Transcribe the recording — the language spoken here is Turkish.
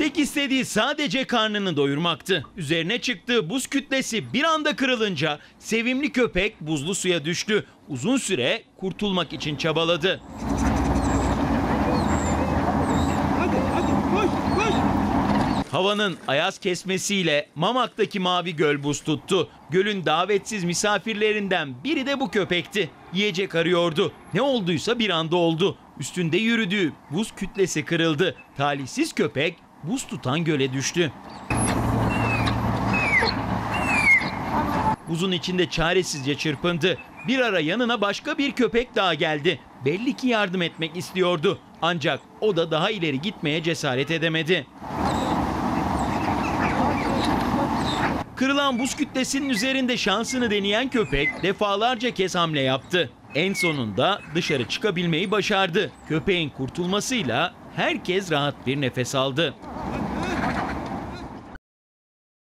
Tek istediği sadece karnını doyurmaktı. Üzerine çıktığı buz kütlesi bir anda kırılınca sevimli köpek buzlu suya düştü. Uzun süre kurtulmak için çabaladı. Hadi koş koş. Havanın ayaz kesmesiyle Mamak'taki mavi göl buz tuttu. Gölün davetsiz misafirlerinden biri de bu köpekti. Yiyecek arıyordu. Ne olduysa bir anda oldu. Üstünde yürüdüğü buz kütlesi kırıldı. Talihsiz köpek buz tutan göle düştü. Buzun içinde çaresizce çırpındı. Bir ara yanına başka bir köpek daha geldi. Belli ki yardım etmek istiyordu. Ancak o da daha ileri gitmeye cesaret edemedi. Kırılan buz kütlesinin üzerinde şansını deneyen köpek defalarca kez hamle yaptı. En sonunda dışarı çıkabilmeyi başardı. Köpeğin kurtulmasıyla herkes rahat bir nefes aldı.